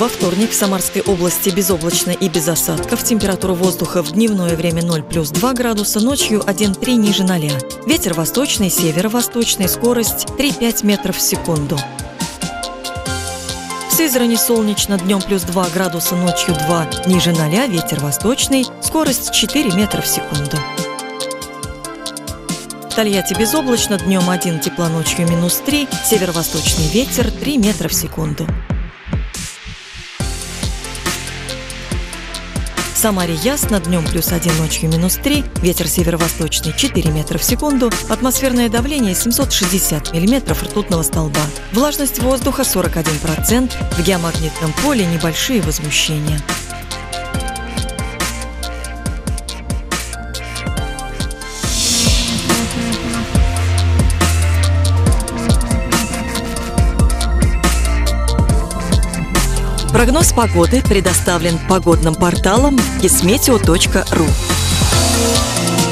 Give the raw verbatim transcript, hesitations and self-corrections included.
Во вторник в Самарской области безоблачно и без осадков. Температура воздуха в дневное время ноль плюс два градуса, ночью один-три ниже ноля. Ветер восточный, северо-восточный, скорость три-пять метров в секунду. В Сызрани солнечно, днем плюс два градуса, ночью два ниже ноля, ветер восточный, скорость четыре метра в секунду. В Тольятти безоблачно, днем один, тепла, ночью минус три, северо-восточный ветер три метра в секунду. В Самаре ясно, днем плюс один, ночью минус три, ветер северо-восточный четыре метра в секунду, атмосферное давление семьсот шестьдесят миллиметров ртутного столба, влажность воздуха сорок один процент, в геомагнитном поле небольшие возмущения. Прогноз погоды предоставлен погодным порталом кисметео точка ру.